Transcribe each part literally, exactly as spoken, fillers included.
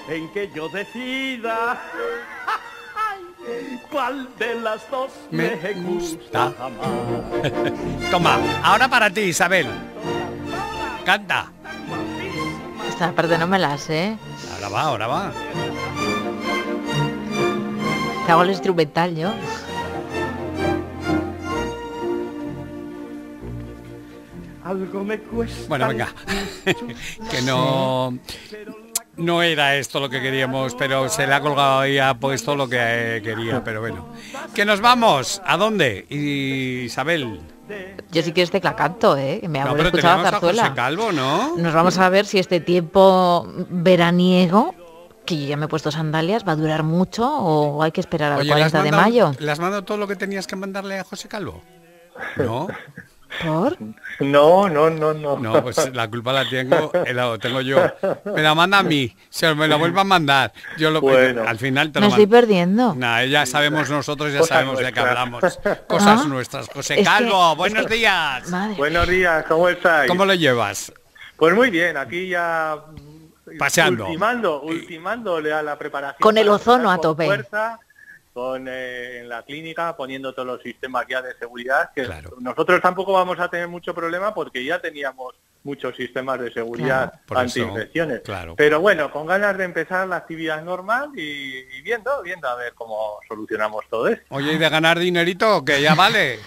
en que yo decida cuál de las dos me, me gusta más. Toma, ahora para ti, Isabel. Canta. Esta parte no me la sé. Ahora va, ahora va. Te hago el instrumental yo. Algo me cuesta. Bueno, venga. Que no... No era esto lo que queríamos, pero se le ha colgado y ha puesto lo que quería, pero bueno. Que nos vamos. ¿A dónde? Isabel. Yo sí quiero este la canto, ¿eh? Me no, hago pero escuchado tenemos zarzuela. a José Calvo, ¿no? Nos vamos a ver si este tiempo veraniego, que yo ya me he puesto sandalias, va a durar mucho o hay que esperar al Oye, cuarenta de mandado, mayo. ¿le has mandado todo lo que tenías que mandarle a José Calvo? ¿No? ¿Por? No, no, no, no. No, pues la culpa la tengo, la tengo yo. Me la manda a mí, se me la vuelve a mandar. Yo lo Bueno. al final te Me lo estoy mando. perdiendo. Nah, ya sabemos nosotros, ya Cosas sabemos de qué nuestras. hablamos. Cosas Ah, nuestras. José es Calvo, que- buenos es que- días. Madre. Buenos días, ¿cómo estáis? ¿Cómo lo llevas? Pues muy bien, aquí ya... mm, Paseando. Ultimando, ultimándole a la preparación. Con el para ozono empezar a con tope. Fuerza, con, eh, en la clínica, poniendo todos los sistemas ya de seguridad, que Claro. nosotros tampoco vamos a tener mucho problema porque ya teníamos muchos sistemas de seguridad Claro. Por eso, anti-infecciones. claro. Pero bueno, con ganas de empezar la actividad normal y, y viendo, viendo a ver cómo solucionamos todo esto. Oye, ¿y de ganar dinerito? Que ya vale.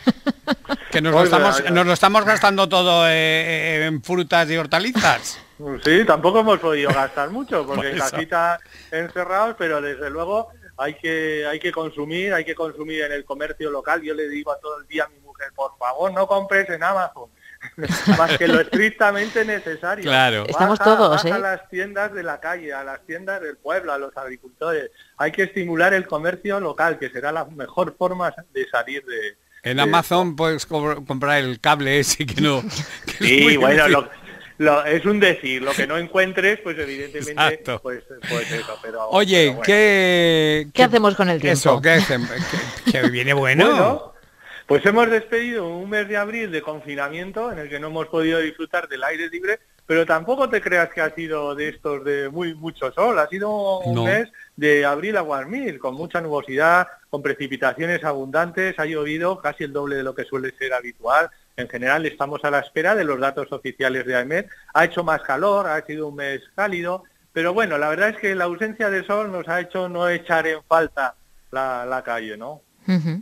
Que nos lo Oiga, estamos, ya. nos lo estamos gastando todo eh, en frutas y hortalizas. Sí, tampoco hemos podido gastar mucho Por porque en eso. casita encerrados, pero desde luego hay que hay que consumir, hay que consumir en el comercio local. Yo le digo a todo el día a mi mujer, por favor, no compres en Amazon, más que lo estrictamente necesario. Claro. Estamos Baja- todos, baja ¿eh? a las tiendas de la calle, a las tiendas del pueblo, a los agricultores. Hay que estimular el comercio local, que será la mejor forma de salir de... En de Amazon puedes co- comprar el cable ese que no... que es Sí, muy bueno, difícil. lo, lo- es un decir, lo que no encuentres, pues evidentemente, Exacto. pues, pues eso, pero... Oye, pero bueno. ¿qué, ¿Qué hacemos con el tiempo? Eso, ¿qué hacemos? Que, que viene bueno. Bueno, pues hemos despedido un mes de abril de confinamiento en el que no hemos podido disfrutar del aire libre, pero tampoco te creas que ha sido de estos de muy mucho sol, ha sido un No. mes de abril a guarmil, con mucha nubosidad, con precipitaciones abundantes, ha llovido casi el doble de lo que suele ser habitual. En general estamos a la espera de los datos oficiales de AEMET. Ha hecho más calor, ha sido un mes cálido, pero bueno, la verdad es que la ausencia de sol nos ha hecho no echar en falta la, la calle, ¿no? Ujú.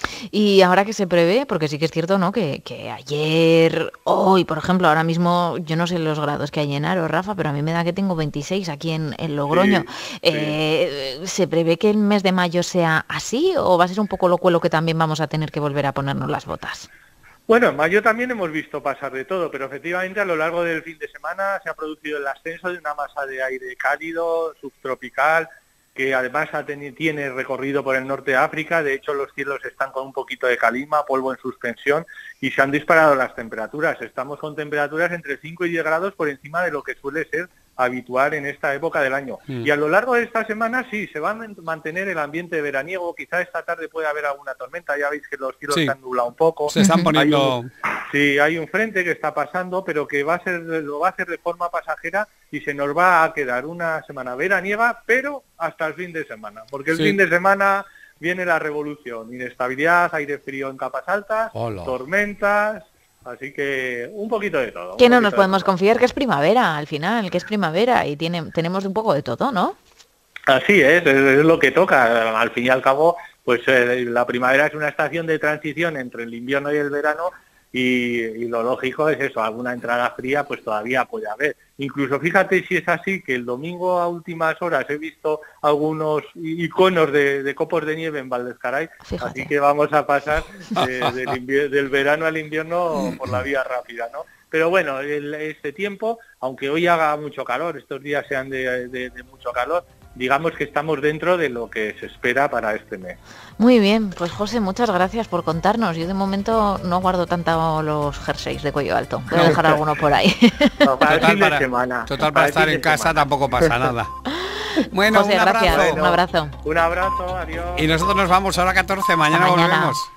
Y ahora que se prevé, porque sí que es cierto, ¿no? Que, que ayer, hoy, por ejemplo, ahora mismo, yo no sé los grados que hay en Aro, Rafa, pero a mí me da que tengo veintiséis aquí en, en Logroño. Sí, Eh, ¿Se prevé que el mes de mayo sea así o va a ser un poco locuelo que también vamos a tener que volver a ponernos las botas? Bueno, en mayo también hemos visto pasar de todo, pero efectivamente a lo largo del fin de semana se ha producido el ascenso de una masa de aire cálido, subtropical, que además ha teni- tiene recorrido por el norte de África. De hecho, los cielos están con un poquito de calima, polvo en suspensión, y se han disparado las temperaturas. Estamos con temperaturas entre cinco y diez grados por encima de lo que suele ser habitual en esta época del año. Mm. Y a lo largo de esta semana sí, se va a man- mantener el ambiente veraniego. Quizá esta tarde puede haber alguna tormenta, ya veis que los cielos Sí. se han nublado un poco. Se están Ujú. poniendo... Hay un- Sí, hay un frente que está pasando, pero que va a ser lo va a hacer de forma pasajera y se nos va a quedar una semana veraniega, pero hasta el fin de semana, porque el Sí. fin de semana viene la revolución, inestabilidad, aire frío en capas altas, Hola. tormentas, así que un poquito de todo. un Que no poquito nos de podemos todo. confiar que es primavera, al final, que es primavera y tiene, tenemos un poco de todo, ¿no? Así es, es, es lo que toca. Al fin y al cabo, pues eh, la primavera es una estación de transición entre el invierno y el verano y, y lo lógico es eso, alguna entrada fría pues todavía puede haber. Incluso fíjate si es así que el domingo a últimas horas he visto algunos iconos de, de copos de nieve en Valdezcaray, Fíjate. así que vamos a pasar de- del, invier- del verano al invierno por la vía rápida, ¿no? Pero bueno, el- este tiempo, aunque hoy haga mucho calor, estos días sean de, de- de mucho calor, digamos que estamos dentro de lo que se espera para este mes. Muy bien, pues José, muchas gracias por contarnos. Yo de momento no guardo tanto los jerseys de cuello alto. Voy a No. dejar alguno por ahí. No, para el Total fin de para, semana. total Para para el estar fin en de casa semana. tampoco pasa nada. Bueno, José, un abrazo. gracias. Un abrazo. Un abrazo, adiós. Y nosotros nos vamos a hora catorce, mañana Hasta mañana. volvemos.